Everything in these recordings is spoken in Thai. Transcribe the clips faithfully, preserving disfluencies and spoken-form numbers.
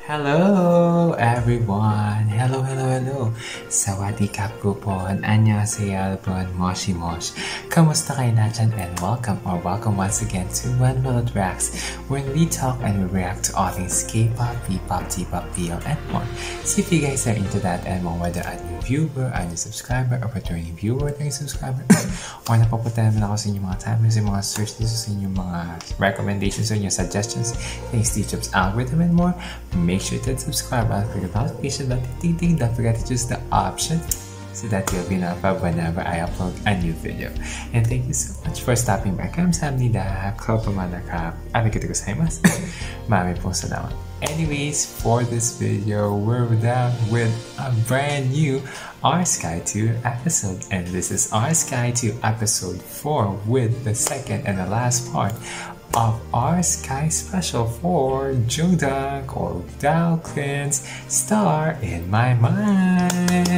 Hello everyone! Hello, hello, hello! Sawadee kapupon! Annyeonghaseyo everyone! Moshi Mosh! Kamusta kayo natin and welcome or welcome once again to One Minute Reacts, when we talk and we react to all things K-pop, P-pop, T-pop, B L, and more. So if you guys are into that and more, whether a new viewer, a new subscriber, or returning viewer, a new subscriber, or napapunta naman ako sa inyong mga timers, yung mga search lists, sa inyong mga recommendations, or yung suggestions, thanks to YouTube's algorithm and more, make sure to subscribe and click the notification bell. Ding ding. Don't forget to choose the option so that you'll be notified whenever I upload a new video. And thank you so much for stopping by. 감사합니다. Klopamanaka. Arigatou gozaimasu. Marami pong salamat. Anyways, for this video, we're down with a brand new R Sky two episode, and this is R Sky two episode four with the second and the last part of our Sky special for Jungkook or Dao Clin's Star in My Mind.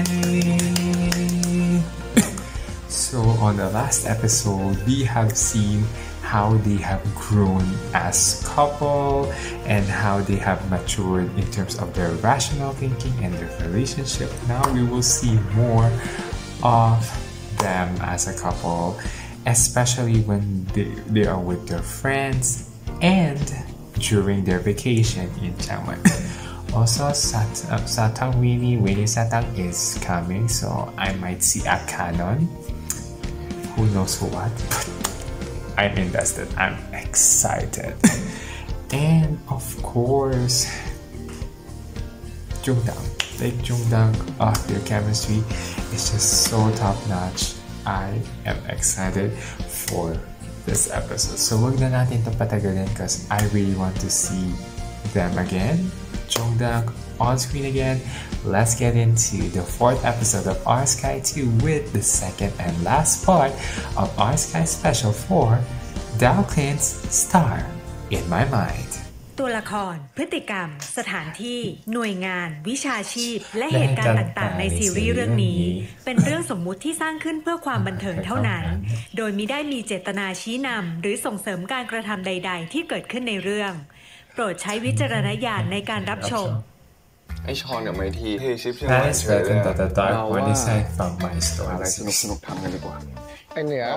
So on the last episode, we have seen how they have grown as couple and how they have matured in terms of their rational thinking and their relationship. Now we will see more of them as a couple, especially when they, they are with their friends and during their vacation in Chiangmai. Also, Sat uh, Satang Winnie Winnie Satang is coming, so I might see a canon. Who knows what? I'm invested. I'm excited. And of course, Jungdang. Like Jungdang, oh, their chemistry is just so top notch. I am excited for this episode. So wag na natin ito patagalin because I really want to see them again. Jungdang on screen again. Let's get into the fourth episode of R Sky two with the second and last part of R Sky Special for Dao Clin's Star in My Mind. ตัวละครพฤติกรรมสถานที่หน่วยงานวิชาชีพและเหตุการณ์ต่างๆในซีรีส์เรื่องนี้เป็นเรื่องสมมุติที่สร้างขึ้นเพื่อความบันเทิงเท่านั้นโดยมิได้มีเจตนาชี้นำหรือส่งเสริมการกระทำใดๆที่เกิดขึ้นในเรื่องโปรดใช้วิจารณญาณในการรับชมไอชอนกับไมทีเทชิปเชียงใหม่ That is written that the dark one is side from my อะไร stories. สนุกๆทำกันดีกว่าไอเหนือ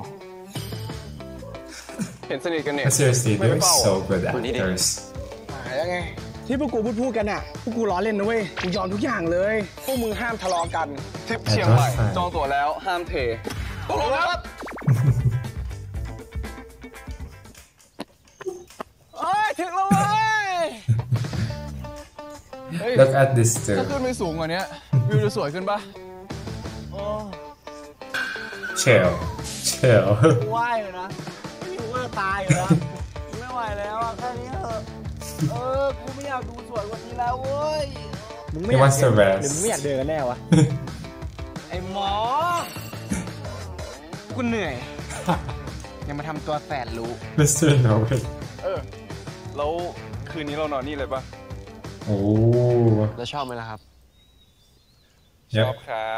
เห็นสนิทกันเนี่ย Seriously, they're so good actors. หายแล้วไงที่พวกกูพูดพูดกันอ่ะพวกกูล้อเล่นนะเว้ยกูยอมทุกอย่างเลยพวกมึงห้ามทะเลาะกันทริปเชียงใหม่จองตั๋วแล้วห้ามเทตกลงครับเอ้ยถึงแล้วเว้ย Look at this too. ถ้าขึ้นไปสูงกว่านี้วิวจะสวยขึ้นปะ Chill, chill. ว่ายเลยนะกูว่าตายอยู่แล้วไม่ไหวแล้วแค่นี้เถอะเออกูไม่อยากดูสวยกว่านี้แล้วเว้ยมึงไม่อยากเดินหรือมึงไม่อยากเดินกันแน่วะไอ้หมอกูเหนื่อยยังมาทำตัวแสนรู้มิสเตอร์ Norway เออแล้วคืนนี้เรานอนนี่เลยปะโอ้แล้วชอบไหมล่ะครับชอบครับ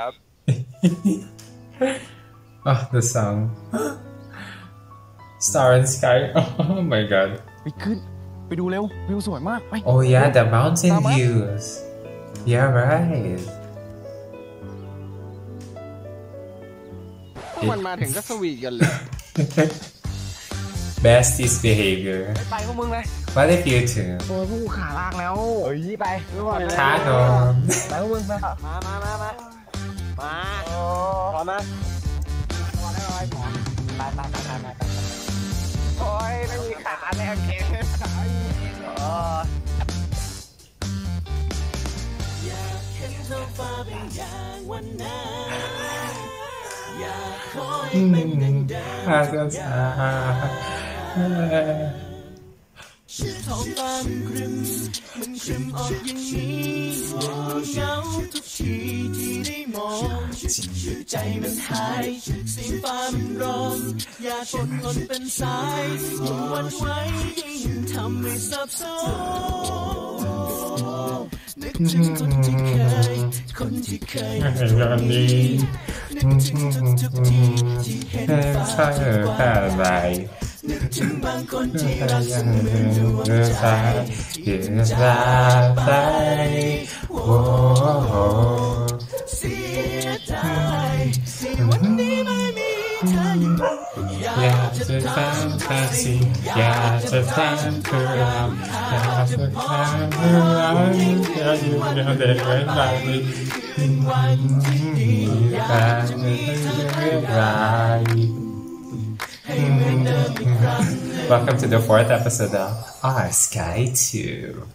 Ah, the song Star in the Sky. Oh my god. ไปขึ้นไปดูเร็ววิวสวยมากไป Oh yeah, the mountain views. Yeah, right. มันมาถึงก็สวีทกันเลย Besties behavior. ไปพวกมึงเลย What if you too? โอ้ยพวกกูขาลากแล้วเฮ้ยไปไม่ไหวแล้วช้าหน่อยไปพวกมึงไปมามามามามาพร้อมนะพอแล้วไอ้หมอไปไปไปไปไปโอ้ยไม่มีขาแน่เกมขาอ๋ออยากเห็นท้องฟ้าเป็นอย่างวันนั้นอยากคอยเป็นดังดาวชื่อท้องฟ้ามันครึ้มมันครึ้มออกอย่างนี้เหงาทุกทีที่ได้มองใจมันหายเสียงฟ้ามันร้องอยากปนหล่นเป็นสายยิ่งวันไหวยิ่งทำให้สับสนนึกถึงคนที่เคยคนที่เคยนึกถึงทุกๆทีที่เห็นฟ้าทุกวันนึกถึงบางคนที่รักเสมือนดวงใจที่จะไปโอ้เสียดายที่วันนี้ไม่มีเธออยู่อยากจะทำแต่สิ่งอยากจะทำคือเราอยากจะทำเพื่อเราอยากอยู่เดียวเด็กไว้ใจเป็นวันที่ดีอยากจะไม่ได้ Welcome to the fourth episode of Our Sky two.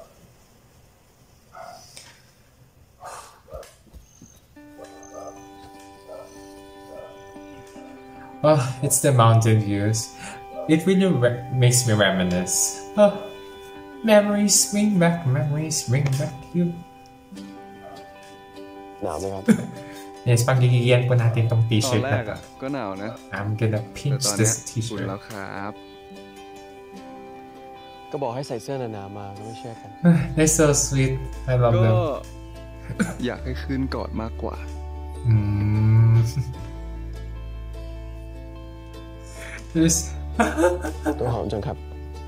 Oh, it's the mountain views. It really re- makes me reminisce. Oh, memories bring back, memories bring back you. หนาวไหมครับ Yes, pagigigyan po natin tong ตอน t-shirt แร na ก to. อ่ะก็หนาวนะ I'm gonna แต่ pinch ตอนเนี้ย this อุ่น t-shirt. แล้วครับก็บอกให้ใส่เสื้อหนาๆมาก็ไม่เชื่อกัน They're so sweet. I love ก็ them. อยากให้คืนกอดมากกว่า Mm. There's... ตัวหอมจังครับ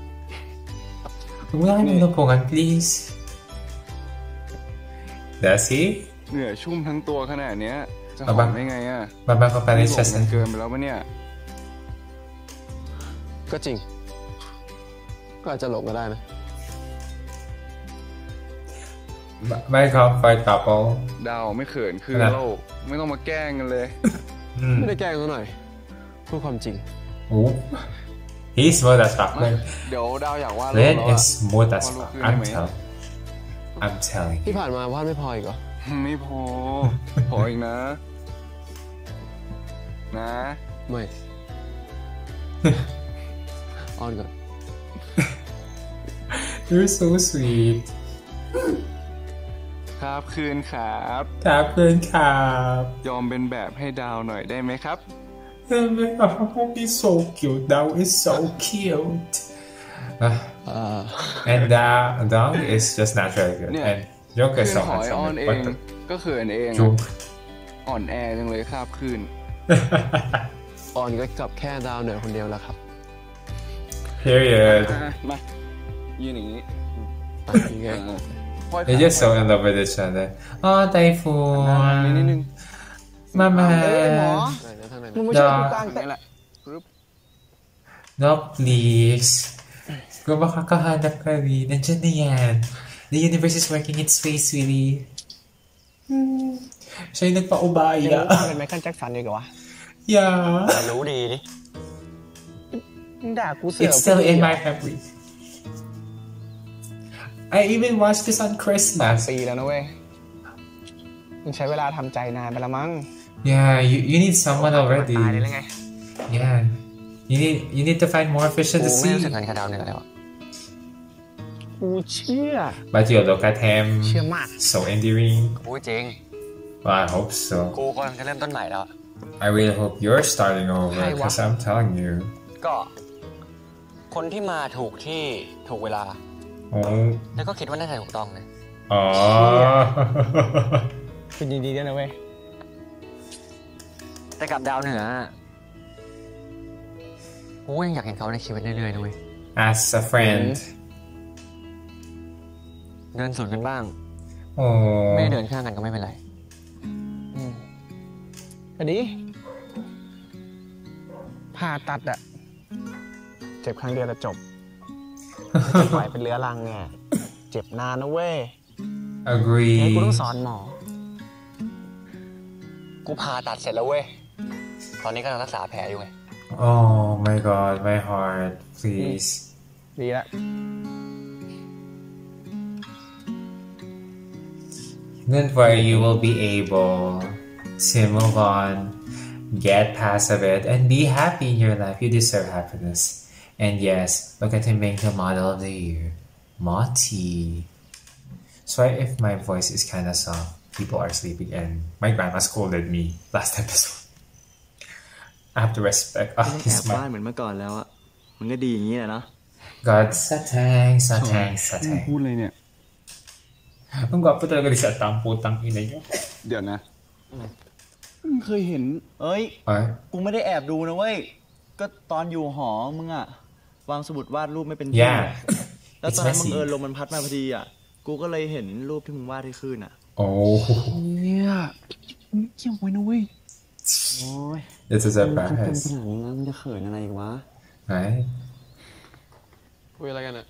Wala kayo napungan, please. Does he? เหงื่อชุ่มทั้งตัวขนาดเนี้ยจะหเอาอบ้างมได้ไงอ่ะ Baba pa pa rin นี่ siya มัน sa... เกินไปแล้วปะเนี่ยก็จริง ก็อาจจะหลงก็ได้นะ My comfort couple. ดาวไม่เขินคือนะโลกไม่ต้องมาแกล้งกันเลยไม่ได้แกล้งเขาหน่อย พูดความจริง Oh. He's smooth as fuck. มาเดี๋ยวดาวอยากวาดรูป Len แล้ว is อ่ะ smooth as Walu fuck. คืน I'm ได้ไหม telling. I'm telling ที่ you. ผ่านมาวาดไม่พออีกเหรอไม่พอ ขออีกนะ นะไม่ ออนก่อน You're so sweet. ครับคืนครับครับเพื่อนครับยอมเป็นแบบให้ดาวหน่อยได้ไหมครับ Oh, he's so cute. That is so cute. Uh, อ่า and uh, Dong is just naturally good. เนี่ย And Joke คื is น so ขอไอออน handsome. เอ But ง the ก็เขินเองอะ Joke. อ่อนแอจังเลยครับคืนออนก็กลับแค่ดาวเหนือคนเดียวแล้วครับ Period. อ่ะมายืนอย่างนี้อ่ะยังไงเออห้อยขา They're just so in love with each other. Oh, นิด Typhoon. นึง Mama. ไหนนะทางไหนนะ No, นี่แหละปึ๊บ no, please. Kung makakahanap ka rin, nandiyan na yan. The universe is working its way, sweetie. Hmm. Siya yung ยัง nagpaubaya. เป็นไมเคิลแจ็คสันอีกเหรอวะ Yeah. รู้ดีดิมึงด่ากูเสือก It's still กู in เหรอ my memory. I even watched this on Christmas. ปีแล้วนะเว้ย มึงใช้เวลาทำใจนานไปละมั้ง Yeah, you, you need someone already. ตายเลยหรือไง Yeah. You need you need to find more fish in กู the ไม่รู้สึก sea. งานกับดาวเหนือแล้วอะกูเชื่อ But you look at him. เชื่อมาก So endearing. พูดจริง Well, I hope so. กูกำลังจะเริ่มต้นใหม่แล้ว I really hope you're starting over, Hi, because I'm telling you. ก็ คนที่มาถูกที่ถูกเวลา Oh. แล้วก็คิดว่าน่าจะถูกต้องนะ Oh. เป็นดีๆด้วยนะเว้ยแต่กับดาวเหนือกูยังอยากเห็นเขาในชีวิตเรื่อยๆนะเว้ย As a friend. เดินสวนกันบ้าง Oh. ไม่ได้เดินข้างกันก็ไม่เป็นไรอืมก็ดี ผ่าตัดอะเจ็บครั้งเดียวจะจบจะปล่อยเป็นเรื้อรังไงเจ็บนานนะเว้ย Agree. งั้นกูต้องสอนหมอกูผ่าตัดเสร็จแล้วเว้ย ตอนนี้กำลังรักษาแผลอยู่ไง Oh my god, my heart, please. ดีละ Then where you will be able to move on, get past of it, and be happy in your life. You deserve happiness. And yes, look at him being the model of the year. Moti. Sorry if my voice is kind of soft. People are sleeping and my grandma scolded me last episode. I have to respect. Oh, แอ he's บบ้าน my เหมือนเมื่อก่อนแล้วอะมันก็ดีอย่างนี้แหละเนาะ God. Satang, satang, พู satang. ดเลยเนี่ย Ang gwapo talaga ni Satang, putang ina niyo. เดี๋ยวนะมึงเคยเห็น เอ้ย Ay, กูไม่ได้แอบดูนะเว้ย ก็ก็ตอนอยู่หอมึงอะวางสมุดวาดรูปไม่เป็น Yeah แล้วตอนนั้นบังเอิญลมมันพัดมาพอดีอะกูก็เลยเห็นรูปที่มึงวาดที่คลื่นอะโอ้เนี่ยเกี่ยวไว้นะเว้ยโอ้ย It's a เป็นขนาด surprise นี้แล้วมึงจะเขินอะไรอีกวะ right คุยอะไรกันอะ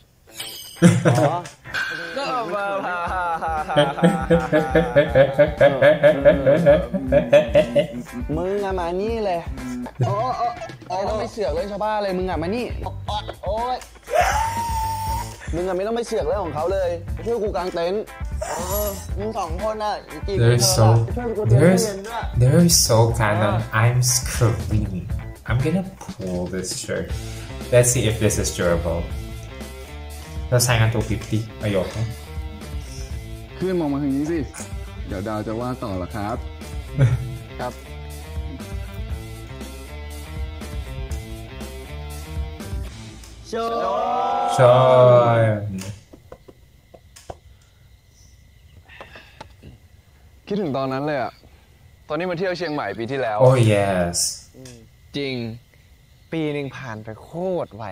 มึงอะมานี่เลยโอ้โอ้โอ้ต้องไปเสือกเรื่องชาวบ้านเลยมึงอะมานี่โอ้ยมึงอะไม่ต้องไปเสือกเรื่องของเขาเลยช่วยกูกางเต็นท์มึงสองคนอะจริง They're so they're they're so canon. I'm screaming. I'm gonna pull this shirt. Let's see if this is durable. เราใช้งานตัวฟิฟตี้ประโยคนะขึ้นมองมาทางนี้สิเดี๋ยวดาวจะว่าต่อละครับครับชอชอยคิดถึงตอนนั้นเลยอะตอนนี้มาเที่ยวเชียงใหม่ปีที่แล้ว Oh yes จริงปีหนึ่งผ่านไปโคตรไว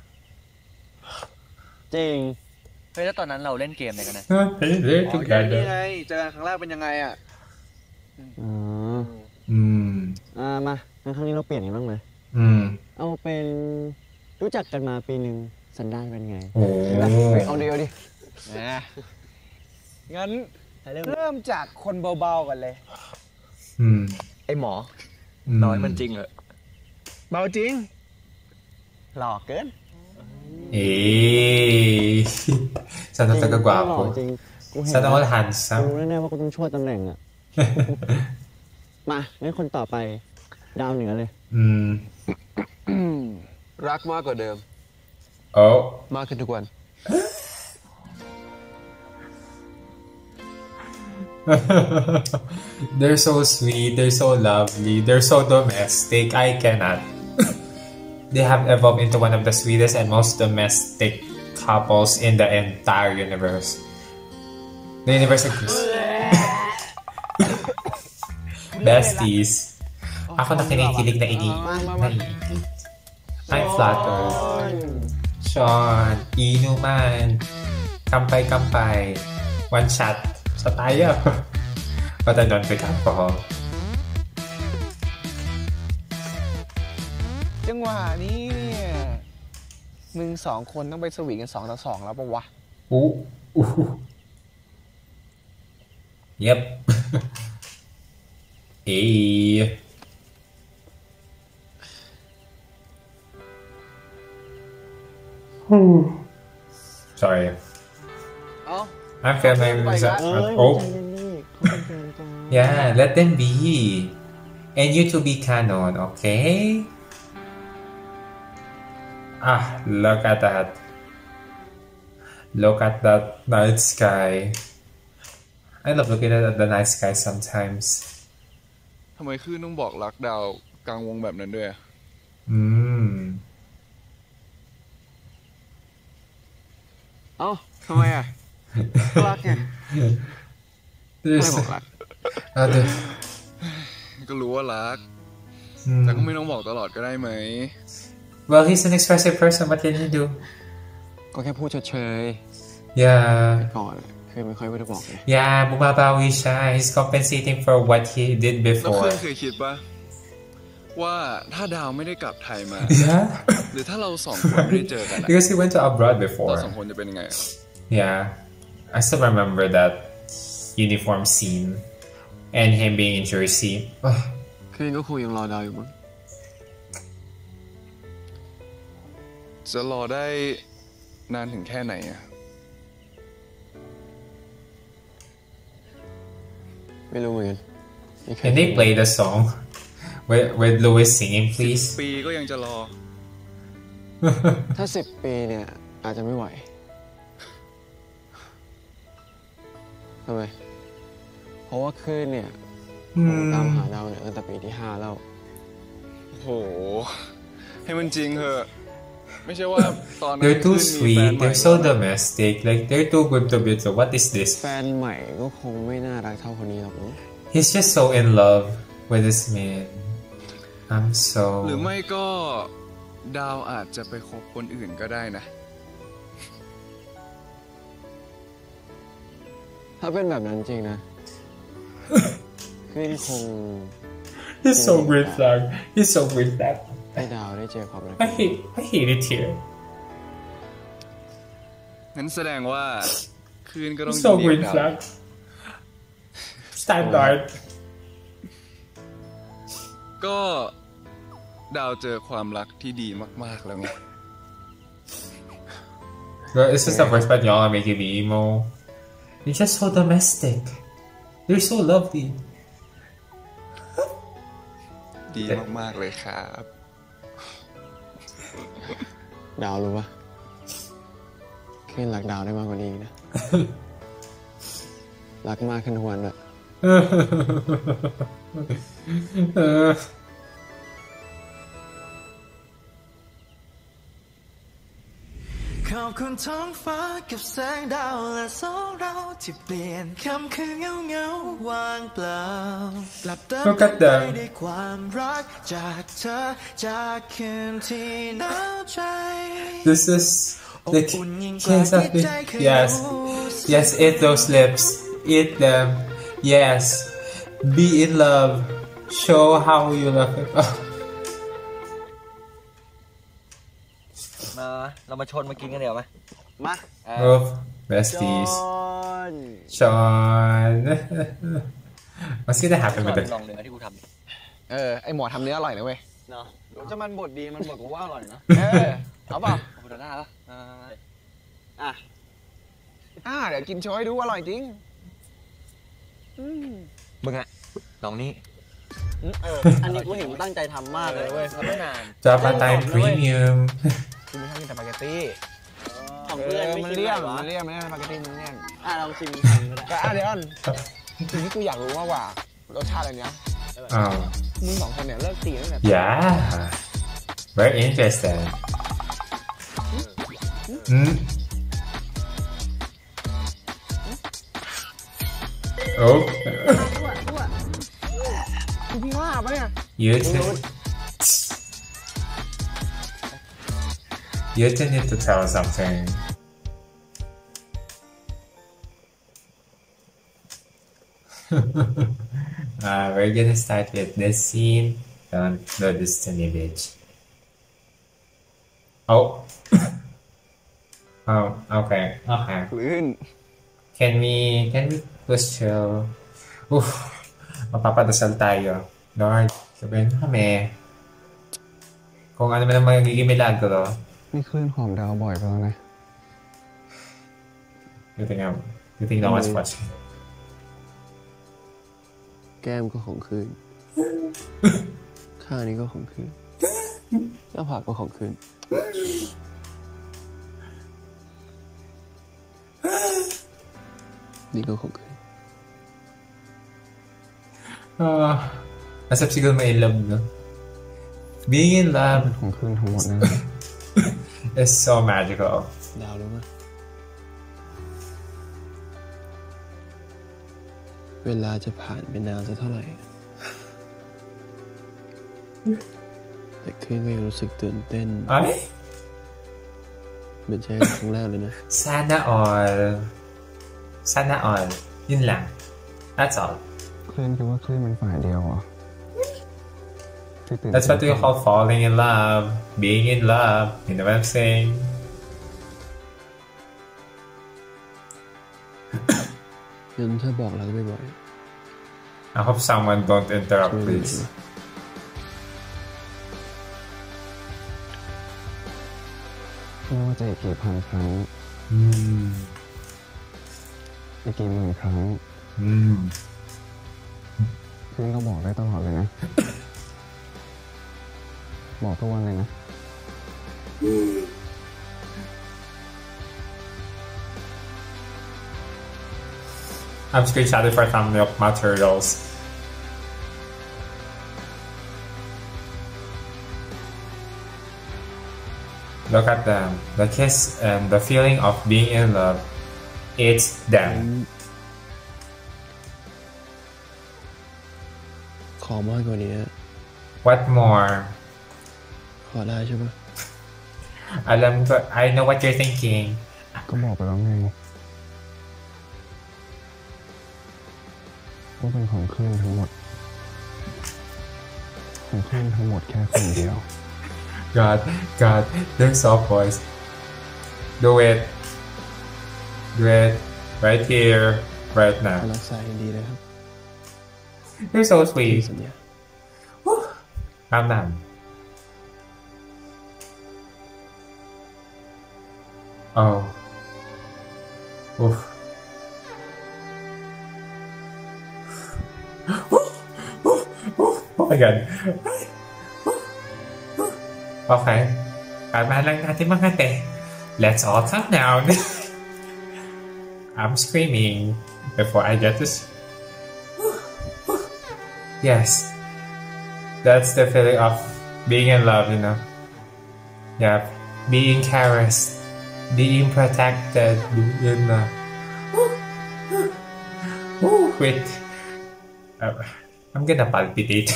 จริงเฮ้ยแล้วตอนนั้นเราเล่นเกมอะไรกันนะอ๋อนี่ไงเจอกันครั้งแรกเป็นยังไงอ่ะอ๋ออืมอ่ามางั้นครั้งนี้เราเปลี่ยนกันบ้างไหมอืมเอาเป็นรู้จักกันมาปีหนึ่งสันดานเป็นไงโอ้เอาดิเอาดินะงั้นเริ่มจากคนเบาๆกันเลยอืมไอหมอน้อยมันจริงเหรอเบาจริงหลอกเกิน Eh, sono tanto guapo. Sono all handsome. รู้แน่ๆว่ากูต้องช่วยตำแหน่งอ่ะ มางั้นคนต่อไปดาวเหนือเลยอืมรักมากกว่าเดิมโอ้มากขึ้นทุกวัน They're so sweet, they're so lovely, they're so domestic. I cannot. They have evolved into one of the sweetest and most domestic couples in the entire universe. The universe exists. Besties. Ako na kinikilig na ini. I'm flattered. Sean, inuman. Kampay-kampay. One shot. Sa tayo. But I don't drink alcohol. จังหวะนี้เนี่ยมึงสองคนต้องไปสวีทกันสองต่อสองแล้วปะวะอู้อู้ Yep เอ้ย Sorry I'm filming oh yeah let them be and you to be canon okay Ah, look at that. Look at that night sky. I love looking at the night sky sometimes. ทำไมคือต้องบอกรักดาวกลางวงแบบนั้นด้วยอืมเอ้าทำไมอ่ะรักไงไม่บอกรักก็รู้ว่ารักแต่ก็ไม่ต้องบอกตลอดก็ได้ไหม Well, he's an expressive person. What can he do? ก็แค่พูดเฉยๆ Yeah. ก่อนคือไม่ค่อยไม่ได้บอกเลย Yeah, บุบาบาวิชา He's compensating for what he did before. แล้วเคยคิดปะว่าถ้าดาวไม่ได้กลับไทยมา Yeah. หรือถ้าเราสองคนไม่ได้เจอกัน Because he went to abroad before. เราสองคนจะเป็นยังไง Yeah. I still remember that uniform scene and him being in Jersey. คือก็คงยังรอดาวอยู่มั้งจะรอได้นานถึงแค่ไหนอะไม่รู้เหมือนกัน Can they play the song with with Louis singing please ปีก็ยังจะรอถ้าสิบปีเนี่ยอาจจะไม่ไหวทำไมเพราะว่าคืนเนี่ยผมตามหาดาวเนี่ยตั้งแต่ปีที่ห้าแล้วโหให้มันจริงเถอะไม่ใช่ว่าตอนนั้น They're too sweet they're so domestic like they're too good to be so what is this แฟนใหม่ก็คงไม่น่ารักเท่าคนนี้หรอก He's just so in love with this man I'm so หรือไม่ก็ดาวอาจจะไปคบคนอื่นก็ได้นะถ้าเป็นแบบนั้นจริงนะ ขึ้นคง He's so green flag He's so green flag ให้ดาวได้เจอความรัก I hate I hate it here งั้นแสดงว่าคืนก็ต้อง He's so ยินดี green กับ flag Standard ก็ดาวเจอความรักที่ดีมากๆแล้วไง Girl, it's just the first part y'all are making me emo. You're just so domestic. You're so lovely. ดีมากๆเลยครับดาวรู้ปะขึ้นรักดาวได้มากกว่านี้อีกนะ รักมากขึ้นทุกวันเลยขอบคุณท้องฟ้ากับแสงดาวและสองเราที่เปลี่ยนค่ำคืนเงาเงาๆว่างเปล่ากลับเติม Look at ไป them ด้วยความรักจากเธอจากคืนที่หนาวใจ This is the kiss of me. Yes. Yes, eat those lips. Eat them. Yes. Be in love. Show how you love it. มาเรามาชนมากินกันเดี๋ยวไหมมา Oh, besties. จอน Sean. What's gonna happen ชอบ with เป็น it? ลองเนื้อที่กูทำดิเออ ไอหมอทำเนื้ออร่อยนะเว้ยเนาะจะมันบดดีมันบดกูว่าอร่อยนะเออ เอาเปล่าขอบคุณหน้าปะอ่าอ่ะอ่าเดี๋ยวกินโชว์ให้ดูอร่อยจริงมึงอะลองนี่เอออันนี้กูเห็นมึงตั้งใจทำมากเลยเว้ยทำไม่นาน Java Time Premium. กูไม่ชอบกินแต่สปาเกตตี้ของเอเพื่อนอไม่มันกินเลี่ยมหรอมันเลี่ยมไม่ได้สปาเกตตี้มันเลี่ยมอ่ะลองชิมชิมก็ได้แต่อ่ะเดี๋ยวก่อนสิ่งที่กูอยากรู้มากกว่ารสชาติอะไรเนี้ย Oh. มึงสองคนเนี่ยเลิกตีตั้งแต่ Yeah. Very interesting. Hmm? Oh. พี่ว่าปะเนี่ย You two. You two need to tell something. uh, we're gonna start with this scene. Don't do this to me, bitch. Oh. Oh, okay, okay. ลื่น Can we, can we just chill? Uff, mapapadasal tayo. Lord, sabihin mo kami. Kung ano man ang magiging milagro. นี่คลื่นหอมดาวบ่อยไปแล้วนะ You think I'm, you think no one's watching? แก้มก็ของคืน ข้างนี้ก็ของคืนหน้าผากก็ของคืน นี่ก็ของคืน Ah, nasab siguro may love, no? Being in love ของคืนทั้งหมดนะ is so magical. ดาวรู้ไหมเวลาจะผ่านไปนานสักเท่าไหร่ แต่คืนก็ยังรู้สึกตื่นเต้น Ay, เหมือนใช้ครั้งแรกเลยนะ sana all. Sana all. Yun lang. That's all. คลื่นคิดว่าคลื่นมันฝ่ายเดียวเหรอ That's what we call falling in love. Being in love. You know what I'm saying? งั้นถ้าบอกรักบ่อย I hope someone don't interrupt, ๆช่วยหน่อย please. นะไม่ว่าจะอีกกี่พันครั้ง Mm. อีกกี่หมื่นครั้ง Mm. คลื่นก็บอกได้ตลอดเลยนะ บอกทุกวันเลยนะ I'm screenshotting for thumbnail materials. Look at them. The kiss and the feeling of being in love. It's them. ขอมากกว่านี้ What more? ขอได้ใช่ปะ alam ko, I know what you're thinking. ก็บอกไปแล้วไงว่าเป็นของเครื่องทั้งหมดของเครื่องทั้งหมดแค่คนเดียว God, God, they're soft boys. Do it. Do it. Right here, right รั now. กษาให้ดีนะครับ You're so sweet. สัญญาน้ำน้ำ Oh. Oof. Oh my God. Okay. Kalma lang natin mga te. Let's all calm down. I'm screaming before I get this. Yes. That's the feeling of being in love, you know. Yeah. Being caressed. Being protected. Yun na. Wait. Uh, I'm gonna palpitate.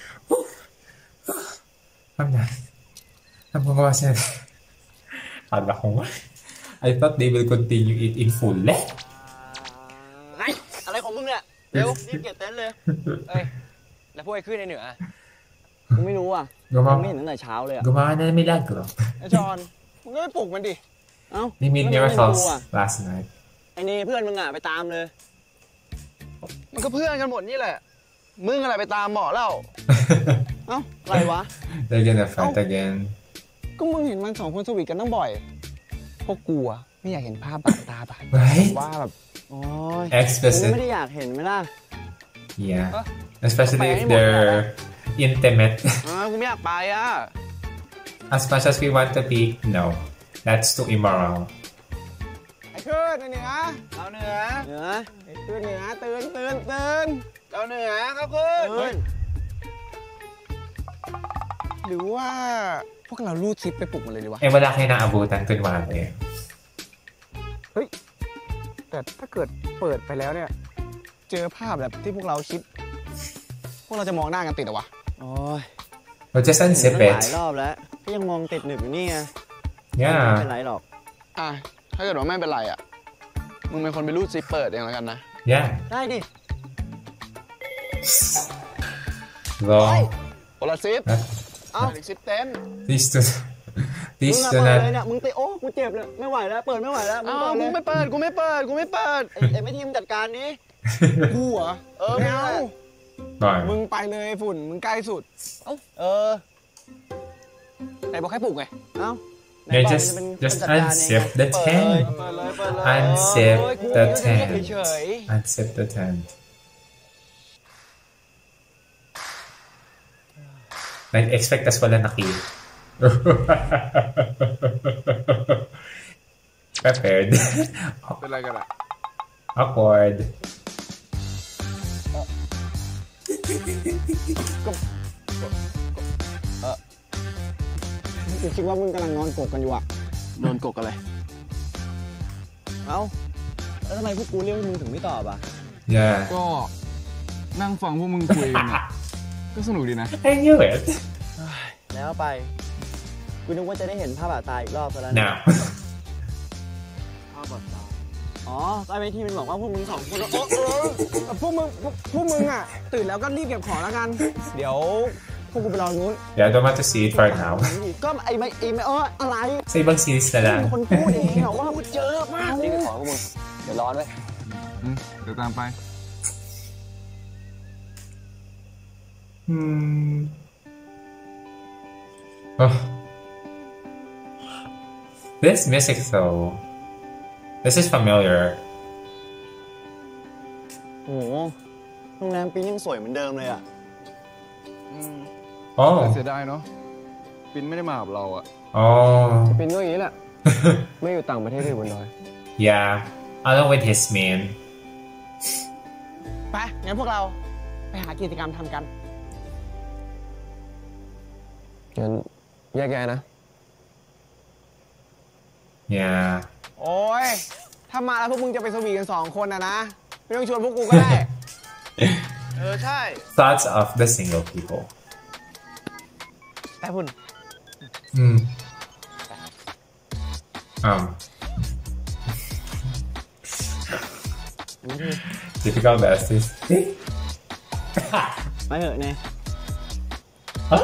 I'm not. I'm gonna say. Kala ko nga. I thought they will continue it in full. Eh? ไงอะไรของมึงเนี่ยเร็วรีบเก็บเต็นท์เลยเอ้ย แล้วพวกไอ้ขึ้นในเหนือกูไม่รู้อ่ะ Gumawa, ไม่เห็นตั้งแต่เช้าเลยอ่ะ gumawa na ng milagro. ไอ้จอนมึงก็ไปปลุกมันดิเอ้า They made แล้วมันไม่ miracles ดูอ่ะ last night. ไอ้นี่เพื่อนมึงอ่ะไปตามเลย มันก็เพื่อนกันหมดนี่แหละมึงอะไรไปตามหมอแล้วเอ้าอะไรวะ They're gonna fight again. ก็มึงเห็นมันสองคนสวีทกันตั้งบ่อยพวกกูอะไม่อยากเห็นภาพบาดตาบาด Right? ว่าแบบโอ้ย Explicit. ไม่ได้อยากเห็นไหมล่ะ Yeah. Especially if they're intimate. อ่ากูไม่อยากไปอ่ะ As much as we want to be, no. That's too immoral. ไอ้ขึ้นไอ้เหนือเราเหนือเหนือไอ้ขึ้นเหนือตื่นตื่นตื่นเราเหนือครับขึ้นเฮ้ยหรือว่าพวกเราลูดซิปไปปลุกมันเลยดีวะ Eh, wala kayo naabutan kunwari. เฮ้ยแต่ถ้าเกิดเปิดไปแล้วเนี่ยเจอภาพแบบที่พวกเราคิด พวกเราจะมองหน้ากันติดเหรอวะโอ้ย Well, just เห็น unzip ตั้งหลาย it. รอบแล้วก็ยังมองติดหนึบอยู่นี่ไงไม่ Yeah. เป็นไรหรอกอ่ะถ้าเกิดว่าไม่เป็นไรอ่ะมึงเป็นคนไปรูดซิปเปิดเองแล้วกันนะ Yeah. ได้ดิ Long. คนละซิป Huh? เอ้าซิปเต็ม These two. มึ These งอะ two เปิด not. เลยเนี่ยมึงติโอ้กูเจ็บเลยไม่ไหวแล้วเปิดไม่ไหวแล้วมึงอ้าวเปิดกูเลยไม่เปิดกูไม่เปิดกูไม่เปิดไอ้ไอ้ไม่ทีมจัดการนี้กูเหรอเออไม่เอา Bye. มึงไปเลยฝุ่นมึงใกล้สุดเออไหนบอกให้ปลุกไงเอ้าไหน Yeah, บอก just มันจะเป็น just คนจัดการเอง unzip the เปิดเลย tent. เปิดเลยเปิดเลย Unzip โอ้ยกู the ก็จะเรียก tent. เฉย Unzip the tent. Nag-expect as wala nakita. Prepared. เป็นไรกันอ่ะ Awkward. ๆกูคิดว่ามึงกำลังนอนกกกันอยู่อะนอนกกอะไรเอ้าแล้วทำไมพวกกูเรียกมึงถึงไม่ตอบอะ Yeah. ก็นั่งฟังพวกมึงคุยกันอ่ะ ก็สนุกดีนะ I knew it. แล้วไปกูนึกว่าจะได้เห็นภาพบาดตาอีกรอบแล้วนะ Now. ภาพบาดตาอ๋อไอ้เวทีมันบอกว่าพวกมึงสองคนโอ้เออพวกมึงพวกพวกมึงอ่ะตื่นแล้วก็รีบเก็บของแล้วกัน เดี๋ยวพวกกูไปรอนู้น Yeah, I don't want to see it for now. ก็ไอ้ไม่ไอ้ไม่เอออะไร Sa ibang series na lang. คนพูดเองเหรอว่าพูดเยอะมากนี่เป็นของพวกมึงเดี๋ยวร้อนไว้อืมเดี๋ยวตามไป Hmm. Oh. This music though. This is familiar. โอ้โหโรงแรมปีนี้ยังสวยเหมือนเดิมเลยอะ Oh. แต่เสียดายเนาะ ปินไม่ได้มากับเราอ่ะ Oh. เป็นก็อย่างนี้แหละ ไม่อยู่ต่างประเทศอยู่บนดอย Yeah. Along with his man. ไปงั้นพวกเราไปหากิจกรรมทำกันงั้นแยกย้ายนะ Yeah. โอ้ยถ้ามาแล้วพวกมึงจะไปสวีทกันสองคนนะนะไม่ต้องชวนพวกกูก็ได้ เออใช่ Thoughts of the single people. แต่พุ่น Hmm. um typical besties ไปเถอะเนี่ย huh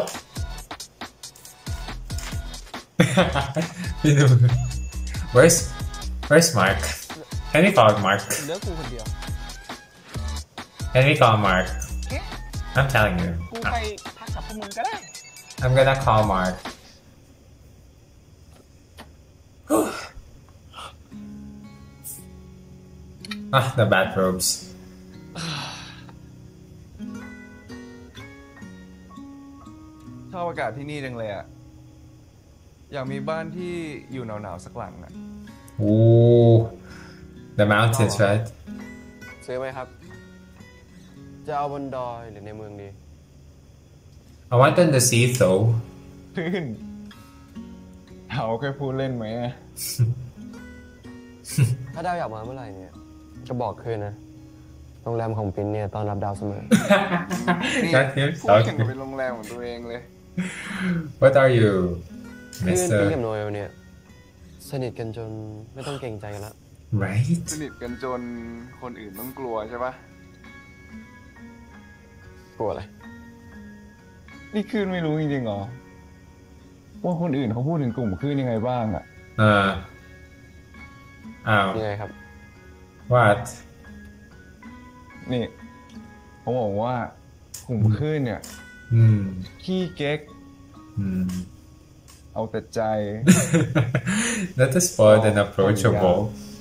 where's where's Mark can we call Mark เลือกกูคนเดียว can we call Mark I'm telling you กูไปพักกับพวกมึงก็ได้ I'm gonna call Mark ah the bathrobes ชอบอากาศที่นี่จังเลยอะอยากมีบ้านที่อยู่หนาวๆสักหลังอะ Ooh the mountains right ซื้อไหมครับ จะเอาบนดอยหรือในเมืองดี I want on the sea though ขึ้นเอาแค่พูดเล่นไหมอะถ้าดาวอยากมาเมื่อไหร่เนี่ยก็บอกคืนนะโรงแรมของปินเนี่ยต้อนรับดาวเสมอ That him พูดอย่างกับเป็นโรงแรมของตัวเองเลย What are you เพื่อนปิน Mister กับโนเอลเนี่ยสนิทกันจนไม่ต้องเกรงใจกันละ Right สนิทกันจนคนอื่นต้องกลัวใช่ปะกลัวอะไรนี่คืนไม่รู้จริงๆเหรอว่าคนอื่นเขาพูดถึงกลุ่มคลื่นยังไงบ้างอะเอออ้าวยังไงครับ What นี่เขาบอกว่ากลุ่มคลื่นเนี่ยอืมขี้เก๊กอืมเอาแต่ใจ That is spoiled and approachable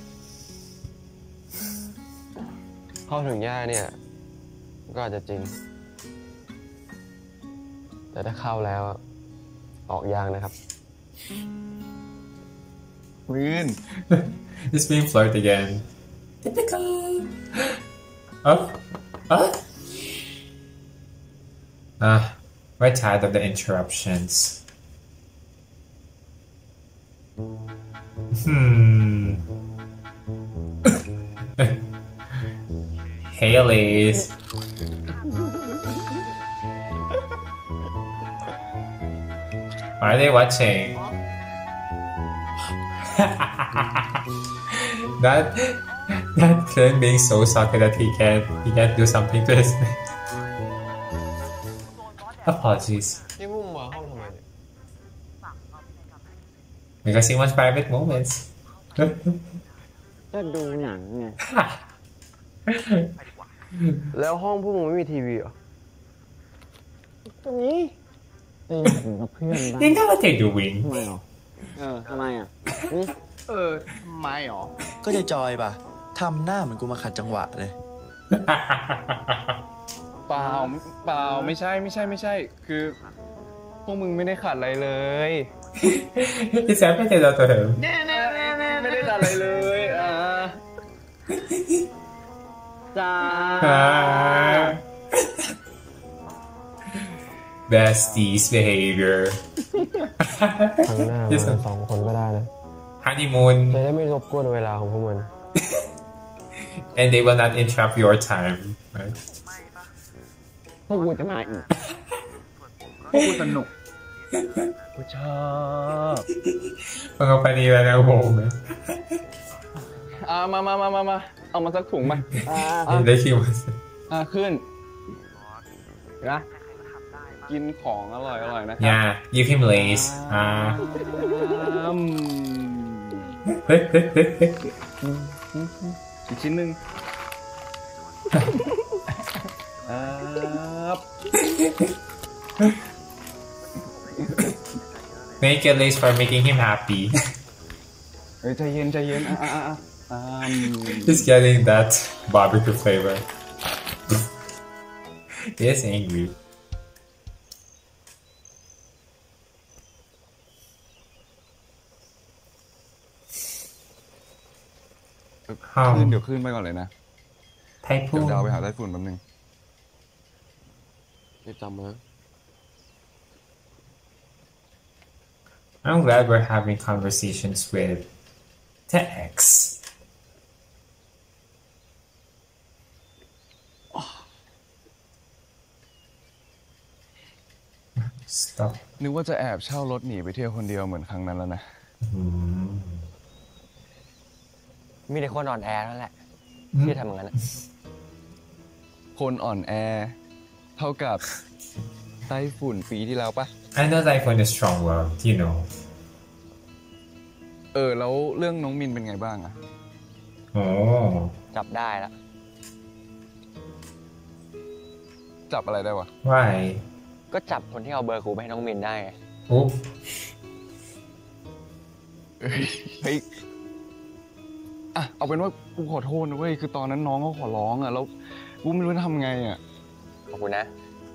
เข้าถึงยากเนี่ยก็อาจจะจริง แต่ถ้าเข้าแล้วอะออกยากนะครับ Green It's being flirted again Typical Oh Oh Ah we're tired of the interruptions Hmm Hey Elise Are they watching? that that Clint being so sucky that he can't he can't do something to his neck. Apologies. นี่พวกมึงมาห้องทำไมเนี่ย Because he wants private moments. ก็ดูหนังไงแล้วห้องพวกมึงไม่มีทีวีเหรอตรงนี้ไปอยากอยู่กับเพื่อนบ้าง They know what they're doing. ทำไมหรอเออทำไมอ่ะอืมเออทำไมหรอก็จะจอยป่ะทำหน้าเหมือนกูมาขัดจังหวะเลยเปล่าเปล่าไม่ใช่ไม่ใช่ไม่ใช่ คือพวกมึงไม่ได้ขาดอะไรเลย It's everything out to him. ไม่ได้ขาดอะไรเลยอ่าจ้า Ah. Besties behavior. ครั้งหน้า Yes, มา sir. สองคนก็ได้นะ Honeymoon. จะได้ไม่รบกวนเวลาของพวกมัน And they will not interrupt your time. Right? พวกกูจะมาอีกพูดสนุกกูชอบ Mga panira ng moment. อ่ามามามามามาเอามาสักถุงมา And then he was อ่าขึ้นนะกินของอร่อยอร่อยนะครั Yeah, give him lace. Ah. อืมอีกชิ้นหนึ่งอ่า Thank you, Lace, for making him happy. เฮ้ยใจเย็นใจเย็นอ่าอ่าอ่าอ่า He's getting that barbecue flavor. He is angry. ขึ้นเดี๋ยวขึ้นไปก่อนเลยนะ เดี๋ยว Typhoon. ดาวไปหาไต้ฝุ่นแป๊บนึงรีบจำมา I'm glad we're having conversations with the ex. Stop. นึกว่าจะแอบเช่ารถหนีไปเที่ยวคนเดียวเหมือนครั้งนั้นแล้วนะ Mm. มีแต่คนอ่อนแอนั่นแหละที่ทำอย่างนั้นคนอ่อนแอเท่ากับไต้ฝุ่นปีที่แล้วปะ I know Typhoon is strong word you know เออแล้วเรื่องน้องมินเป็นไงบ้างอะโอ้จับได้แล้วจับอะไรได้วะ why ก็จับคนที่เอาเบอร์กูไปให้น้องมินได้ไงอุ๊บเฮ้ยอ่ะเอาเป็นว่ากูขอโทษนะเว้ยคือตอนนั้นน้องเขาขอร้องอะแล้วกูไม่รู้จะทำไงอะขอบคุณนะ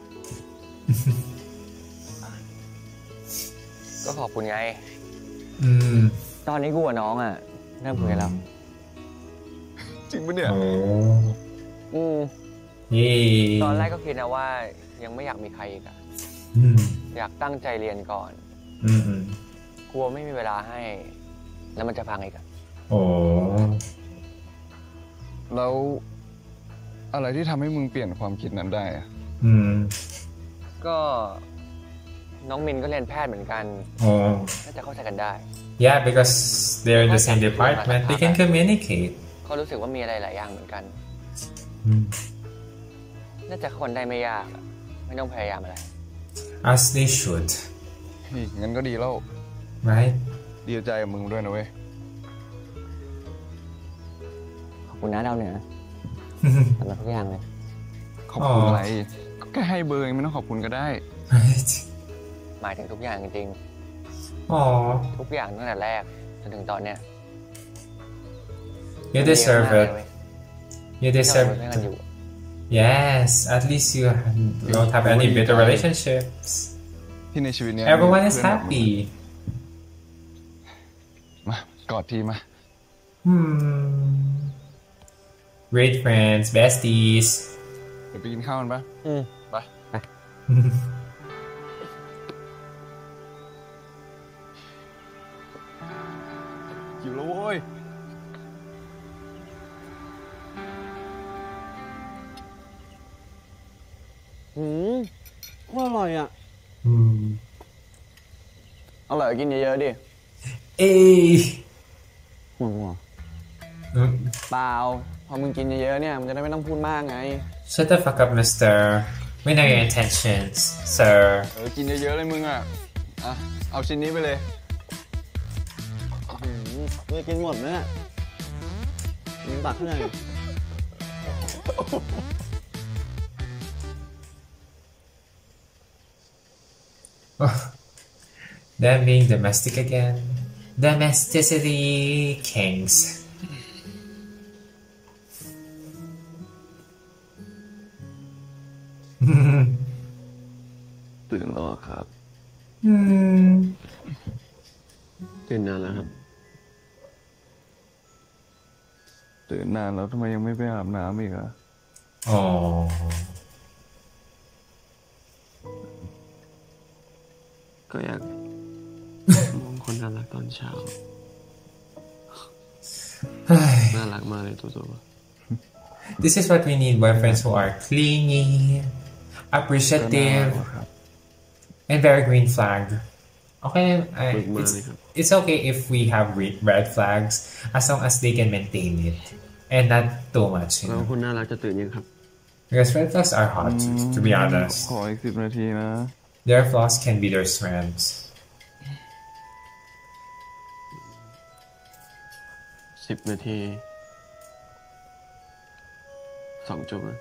ก็ขอบคุณไงอืมตอนนี้กูกับน้องอ่ะเริ่มคุยกันแล้วจริงปะเนี่ยโอ้อืมเย่ตอนแรกก็คิดนะว่ายังไม่อยากมีใครอีกอะอืมอยากตั้งใจเรียนก่อนอืมอืมกลัวไม่มีเวลาให้ แล้วมันจะพังอีกอะโอ้แล้วอะไรที่ทำให้มึงเปลี่ยนความคิดนั้นได้อะอืมก็น้องมินก็เรียนแพทย์เหมือนกันโอ้น่าจะเข้าใจกันได้ yeah because they're in the same department they can communicate เขารู้สึกว่ามีอะไรหลายอย่างเหมือนกันอืมน่าจะคนได้ไม่ยากอะไม่ต้องพยายามอะไร as they should เฮ้ยงั้นก็ดีแล้ว right ดีใจกับมึงด้วยนะเว้ยขอบคุณนะดาวเหนือสำหรับทุกอย่างเลยขอบคุณอะไรก็แค่ให้เบอร์เองไม่ต้องขอบคุณก็ได้ right หมายถึงทุกอย่างจริงอ๋อๆทุกอย่างตั้งแต่แรกจนถึงตอนเนี้ย you deserve ดีมาก it เลยเว้ย you ที่เรา deserve เป็นเพื่อนกันอยู่ yes at least you don't have any bitter relationships ที่ในชีวิตเนี้ย everyone is เพื่อนแบบมึง happy มากอดทีมา hmm great friends besties เดี๋ยวไปกินข้าวกันปะอืมไปไปหิวแล้วโว้ยอืมว่าอร่อยอ่ะอืมอร่อยกินเยอะๆดิเอ้ยห่วงหัวเปล่า พอมึงกินเยอะๆเนี่ยมันจะได้ไม่ต้องพูดมากไง shut the fuck up mister we know your intentions sir เออกินเยอะๆเลยมึงอ่ะ อ่ะ เอาชิ้นนี้ไปเลยอืมมึงจะกินหมดไหมเนี่ยมึงตักขึ้นหน่อย them being domestic again domesticity kings ตื่นแล้วอะครับอืมตื่นนานแล้วครับตื่นนานแล้วทำไมยังไม่ไปอาบน้ำอีกอะอ๋อก็อยากมองคนน่ารักตอนเช้า น่ารักมากเลยตัวตัว This is what we need boyfriends who are clingy appreciative and very green flag okay I, it's, it's okay if we have red flags as long as they can maintain it and not too much you แล้ว know คนน่ารักจะตื่นยังครับ because red flags are hot to be honest ขออีกสิบนาทีนะ their flaws can be their strengths สิบนาทีสองจุด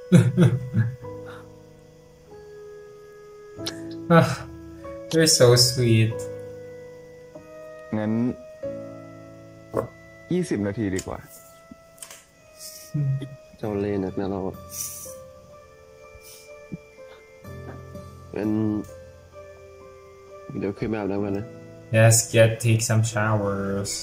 You're so sweet งั้นยี่สิบนาทีดีกว่าเจ้าเล่ห์นักนะเราเป็นเดี๋ยวขึ้นมาอาบน้ำกันนะ yes get take some showers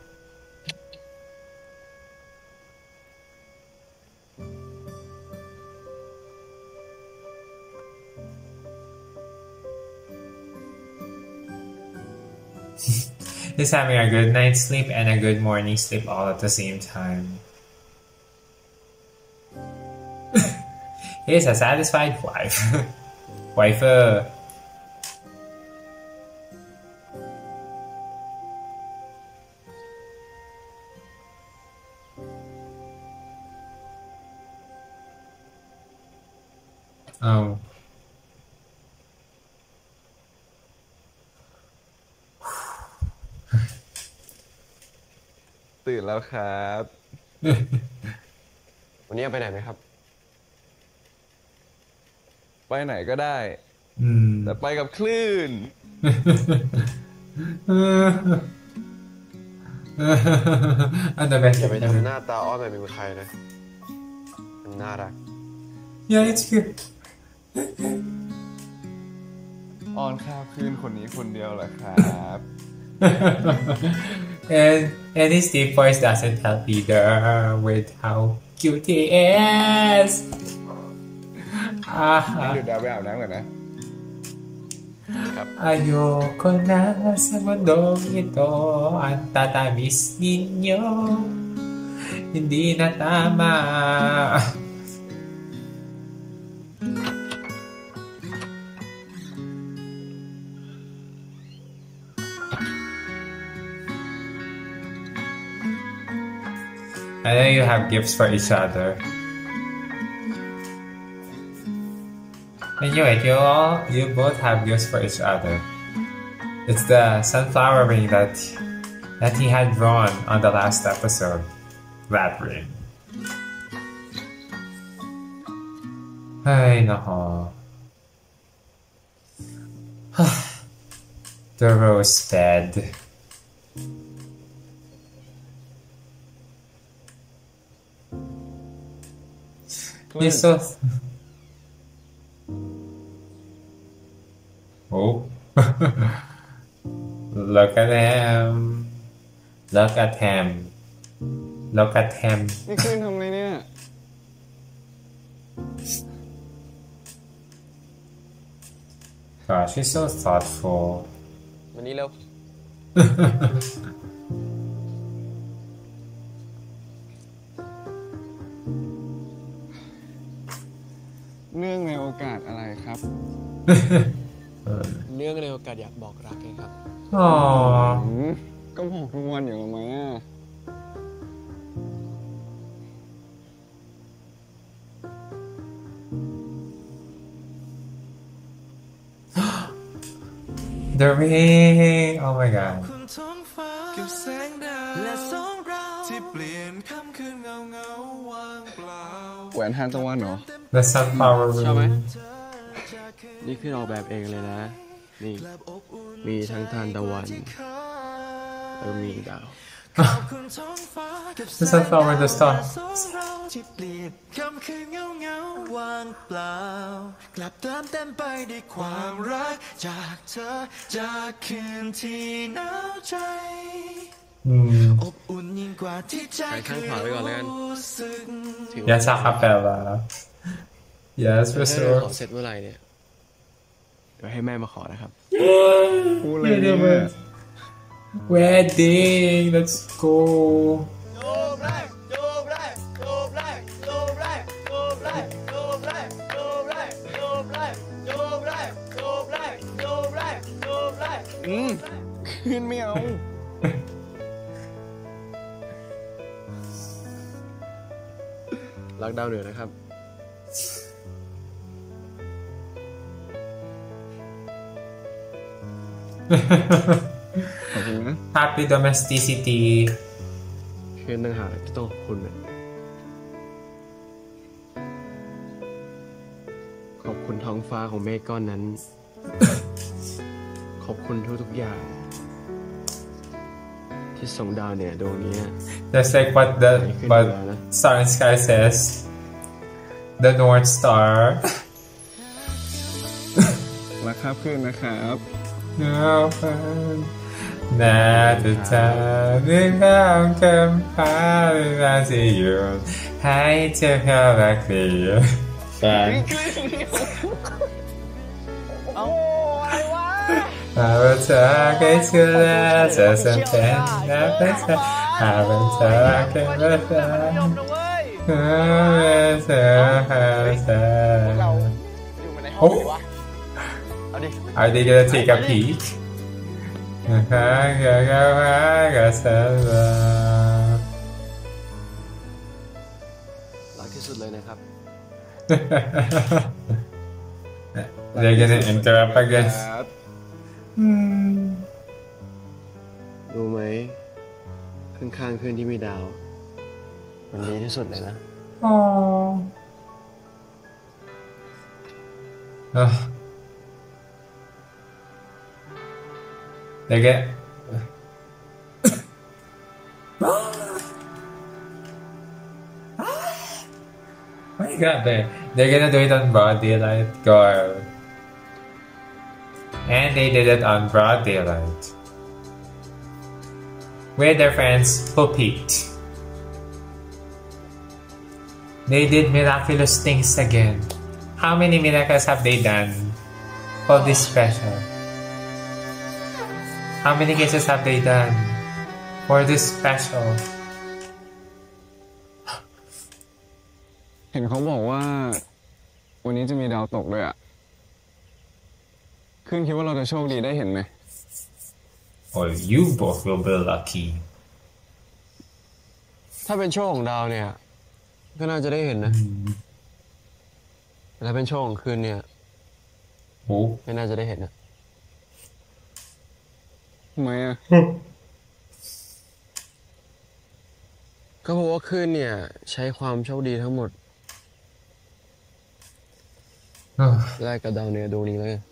He's having a good night's sleep and a good morning sleep all at the same time. He's a satisfied wife. Wifer. เอาตื่นแล้วครับวันนี้ไปไหนไหมครับไปไหนก็ได้อืมแต่ไปกับคลื่นอันดับแรกอย่าไปทำหน้าตาอ้อนแบบมีใครนะมันน่ารัก Yeah, it's good. ออนข้าวคลื่นคนนี้คนเดียวแหละครับ and and his deep voice doesn't help either with how cute he is. เดี๋ยวดาวไปอาบน้ำก่อนนะ Ayoko na sa mundong ito ang tatamis ninyo. Hindi na tama. I know you have gifts for each other. And you, you all, you both have gifts for each other. It's the sunflower ring that that he had drawn on the last episode. That ring. Ay, nako. The rose bed. He's so... Oh. Look at him. Look at him. Look at him. นี่คลื่นทำอะไรเนี่ย Gosh, she's so thoughtful. วันนี้เร็วเนื่องในโอกาสอะไรครับเรื่องในโอกาสอยากบอกรักเองครับ Aww. อืมก็บอกทุกวันอยู่แล้วไหมอ่ะ The ring. Oh my god. กับแสงดาวและสองเราที่เปลี่ยนค่ำคืนเงาเงาว่างเปล่าแหวนทานตะวันเหรอ The sunflower ชอบไหม ring. นี่คือออกแบบเองเลยนะ นี่ มีทั้งทานตะวันแล้วมีดาว The sunflower, the star. ที่เปลี่ยนค่ำคืนเงาเงาว่างเปล่ากลับเติมเต็มไปด้วยความรักจากเธอจากคืนที่หนาวใจ Mm. อบอุ่นยิ่งกว่าที่ใจไปข้างขวาไว้ก่อนแล้วกันรู้สึก Yes, a cappella. Yes, for ถ้า sure. ขอเสร็จเมื่อไหร่เนี่ย เดี๋ยวให้แม่มาขอนะครับพูดเลยเนี่ย Wedding, let's go. อืมคืนไม่เอารักดาวเหนือนะครับขอบคุณนะ Happy domesticity. คืนต่างหากที่ต้องขอบคุณนะขอบคุณท้องฟ้าของเมฆก้อนนั้น ขอบคุณทุกๆอย่าง ที่ส่งดาวเหนือดวงนี้ That's like what the what Star and Sky says. The North Star. รักครับคืนนะครับ No fun. น่าจะทำให้ข้ามคำพาไปมาสิอยู่ให้เธอเข้ารักเดียวฟังหากว่าเธอเคยเชื่อแล้วจะสำคัญและเป็นเธอหากว่าเธอเคยรักกันเธอเธอหาเธอ Oh, are they gonna take a peek? รักที่สุดเลยนะครับ They're gonna interrupt again. รู้ไหมข้างๆคืนที่มีดาวมันดีที่สุดเลยนะอ๋อ They're gonna Oh my god, they they're gonna do it on broad daylight, girl. And they did it on broad daylight. With their friends who peeked. They did miraculous things again. How many miracles have they done for this special? How many cases have they done for this special? เห็นเขาบอกว่าวันนี้จะมีดาวตกด้วยอ่ะคืนคิดว่าเราจะโชคดีได้เห็นไหม Well, you both will be lucky. ถ้าเป็นโชคของดาวเนี่ยก็น่าจะได้เห็นนะแต่ถ้าเป็นโชคของคืนเนี่ยไม่น่าจะได้เห็นนะทำไมอ่ะก็เพราะว่าคืนเนี่ยใช้ความโชคดีทั้งหมดแลกกับดาวเหนือดวงนี้เลย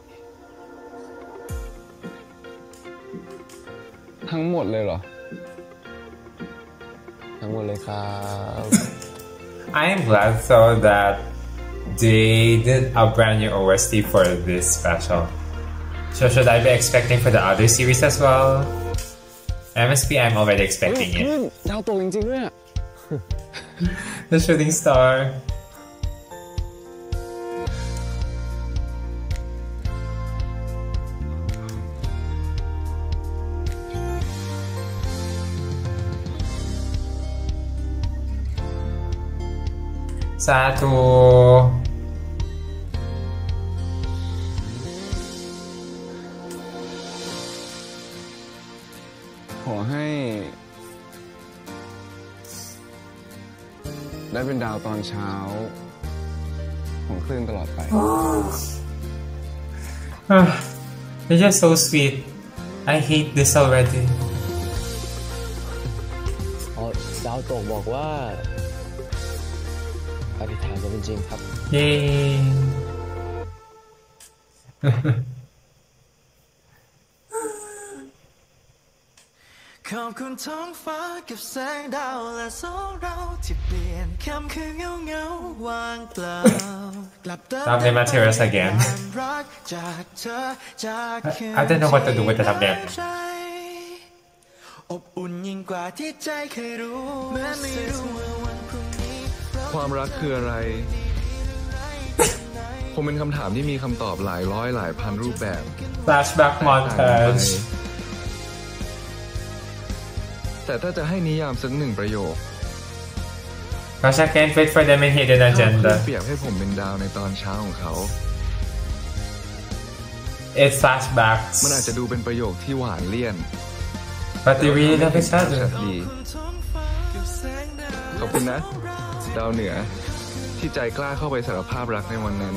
ทั้งหมดเลยเหรอทั้งหมดเลยครับ I am glad though that they did a brand new O S T for this special. So should I be expecting for the other series as well? M S P, I'm already expecting it. ดาวตกจริงๆด้วย The shooting star. Satu. ขอให้ได้เป็นดาวตอนเช้าของคลื่นตลอดไป They're just so sweet. I hate this already. อ๋อดาวตกบอกว่าอธิษฐานจะเป็นจริงครับ Yay. ขอบคุณท้องฟ้ากับแสงดาวและสองเราที่เปลี่ยนค่ำคืนเงาเงาว่างเปล่ากลับเติม Thumbnail materials again. รักจากเธอจากคืน I don't know what to do with the thumbnail. อบอุ่นยิ่งกว่าที่ใจเคยรู้แม้ไม่รู้ว่าวันพรุ่งนี้ความรักคืออะไร คงเป็นคำถามที่มีคำตอบหลายร้อยหลายพันรูปแบบ Flashback montage. แต่ถ้าจะให้นิยามสักหนึ่งประโยค Gosh, I can't wait for them in Hidden เขา Agenda. เปรียบให้ผมเป็นดาวในตอนเช้าของเขา It's flashbacks. มันอาจจะดูเป็นประโยคที่หวานเลี่ยน But they really love each other. ดีขอบคุณนะ ดาวเหนือที่ใจกล้าเข้าไปสารภาพรักในวันนั้น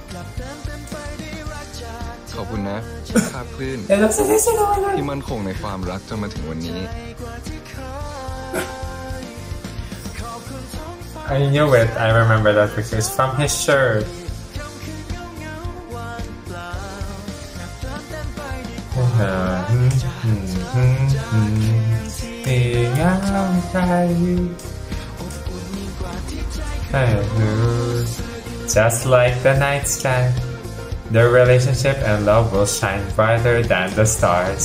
ขอบคุณนะคาบคลื่นที่มั่นคงในความรักจนมาถึงวันนี้ I knew it. I remember that picture. It's from his shirt. Just like the night sky, their relationship and love will shine brighter than the stars.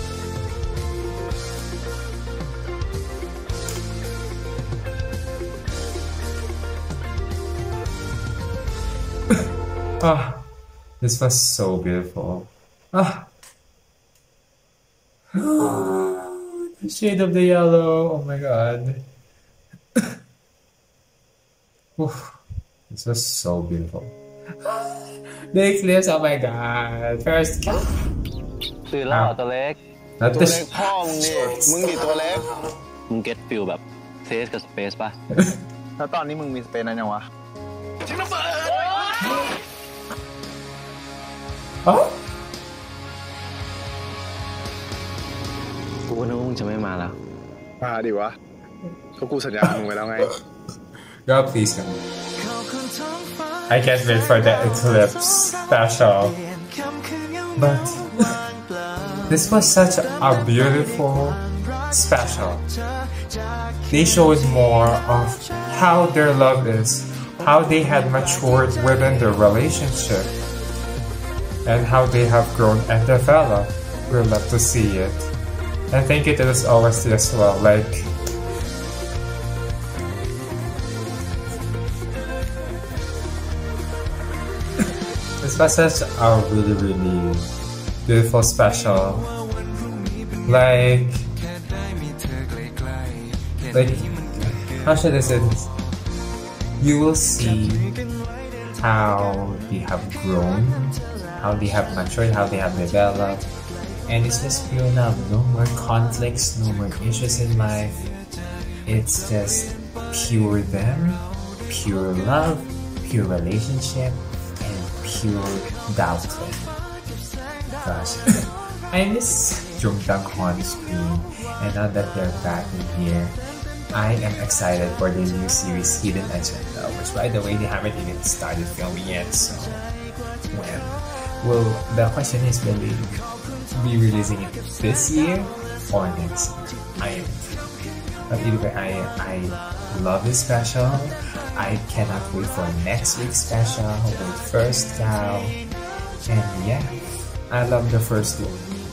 Oh, this was so beautiful. Ah. Oh, the shade of the yellow. Oh my god. Oof, this was so beautiful. The eclipse, oh my god. First cut. ตื่นแล้วเหรอตัวเล็ก Not ตัว the เล็กพ่อมึงดิมึงดิตัวเล็กมึงเก็ตฟิลแบบเทสกับสเปซป่ะแล้วตอนนี้มึงมีสเปนอะไรยังวะ Oh? กูก็นึกว่ามึงจะไม่มาแล้วมาดิวะก็กูสัญญามึงไว้แล้วไง God, please come. I can't wait for the Eclipse special. But this was such a beautiful special. They showed more of how their love is, how they had matured within their relationship, and how they have grown and developed. We love to see it. I think it is always as well, like this was such a really really beautiful special. Like like how should I say this? You will see how they have grown, how they have matured, how they have developed. And it's just pure love. No more conflicts, no more issues in life. It's just pure them, pure love, pure relationship, and pure doubting. Gosh, I miss Jungdang on screen, and now that they're back in here, I am excited for the new series Hidden Agenda, which by the way they haven't even started filming yet. So when will the question is will they be releasing it this year or next year? I am but either way, I I love this special. I cannot wait for next week's special with First Cow. And yeah, I love the first two.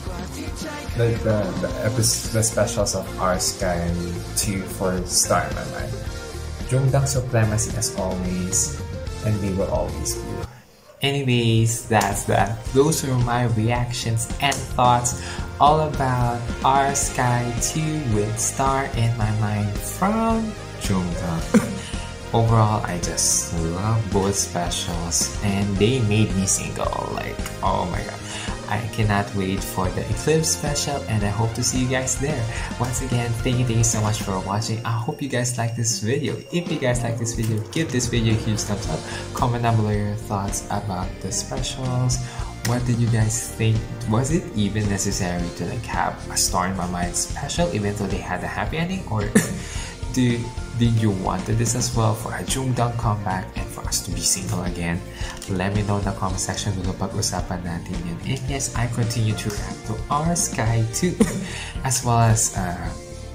The the the, episode, the specials of Our Sky two for Star in My Mind. Jungdang supremacy as always, and they will always be. Anyways, that's that. Those are my reactions and thoughts all about Our Sky two with Star in My Mind from Jungdang. Overall, I just love both specials and they made me single. Like, oh my god. I cannot wait for the Eclipse special and I hope to see you guys there. Once again, thank you, thank you so much for watching. I hope you guys like this video. If you guys like this video, give this video a huge thumbs up. Comment down below your thoughts about the specials. What did you guys think? Was it even necessary to like have a Star in My Mind special even though they had a happy ending? Or do, did you want this as well for a Jungdang comeback and for us to be single again? Let me know in the comment section below, pag-usapan natin yan. And yes, I continue to react to Our Sky two as well as uh,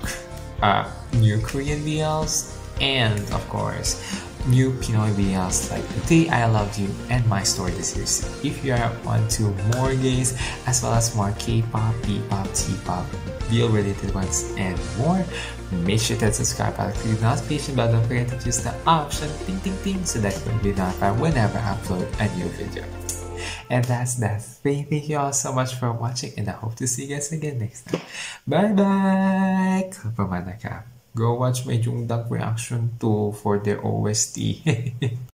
uh, new Korean B Ls and of course new Pinoy B Ls like The Day I Loved You and My Story the series. If you are onto more games as well as more K-pop, P-pop, T-pop, B L related ones and more, make sure to subscribe and click the notification bell. Don't forget to choose the option ting ting ting so that you will be notified whenever I upload a new video. And that's that. Thank you all so much for watching and I hope to see you guys again next time. Bye bye! Kapamana ka. Go watch my Jungdang reaction too for their O S T.